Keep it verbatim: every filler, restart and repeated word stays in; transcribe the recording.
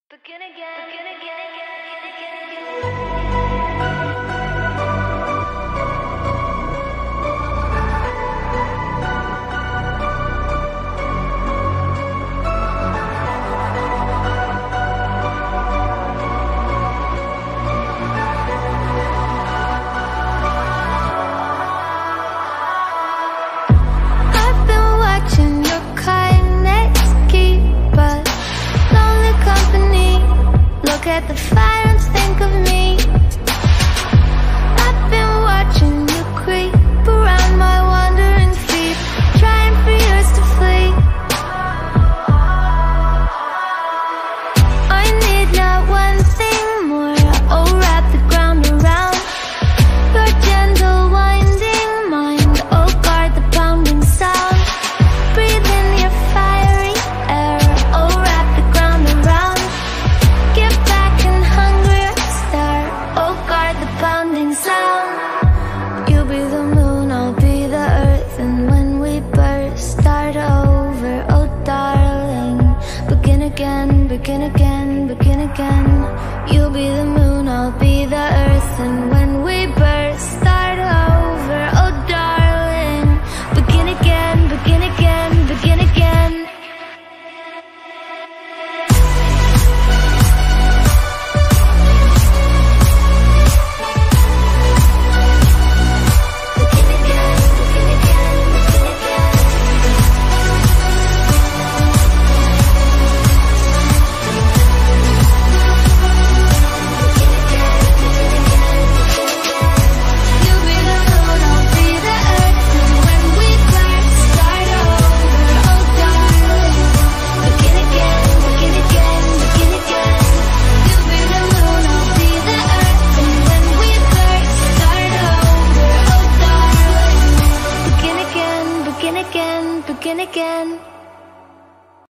Begin again, begin again, again, again, again. At the fire and think of me. I've been watching you creep around my wandering feet, trying for years to flee. I need not one thing more. Oh, wrap the ground around your gentle winding mind. Oh, guard the pounding sound. Breathe in your fiery air. Oh, wrap the ground around. Give back pounding sound. You'll be the moon, I'll be the earth, and when we burst, start over. Oh darling, begin again, begin again, begin again. You'll be the moon, I'll be the earth, and when we burst, start over. Oh darling, begin again, begin again, begin again. Begin again, begin again.